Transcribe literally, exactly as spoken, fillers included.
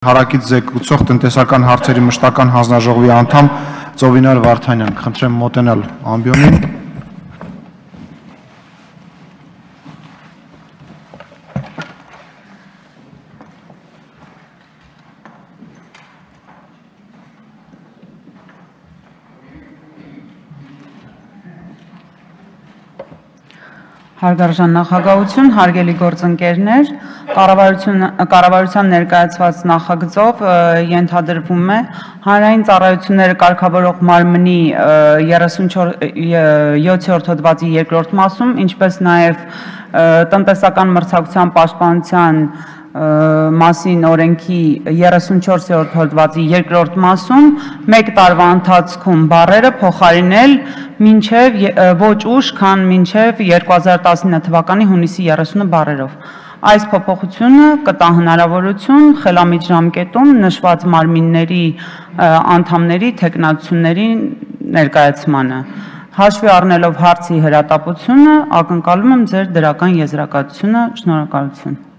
Հարակից զեկուցող տնտեսական հարցերի մշտական հանձնաժողովի անդամ Ծովինար Վարդանյան, խնդրեմ մոտենալ ամբիոնին։ Հարգարժան նախագահություն, հարգելի գործընկերներ, կառավարության ներկայացված նախագծով ենթադրվում է հանրային ծառայությունները կարգավորող մարմնի երեսունչորդ հոդվածի երկրորդ մասում, ինչպես նաև տնտեսական մրցակցության պաշտպանության մասին օրենքի երեսունչորսերորդ հոդվածի երկրորդ մասում մեկ տարվա ընթացքում բառերը փոխարինել մինչև ոչ ուշ, քան մինչև երկու հազար տասնինը թվականի հունիսի երեսունը բառերով։ Այս փոփոխությունը կտա հնարավորություն խելամիտ ժամկետում նշված մարմինների անդամների թեկնածությունների ներկայացմանը։ Հաշվի առնելով հարցի հրատապությունը, ակնկալում եմ ձեր դրական եզրակացությունը, շնորհակալություն։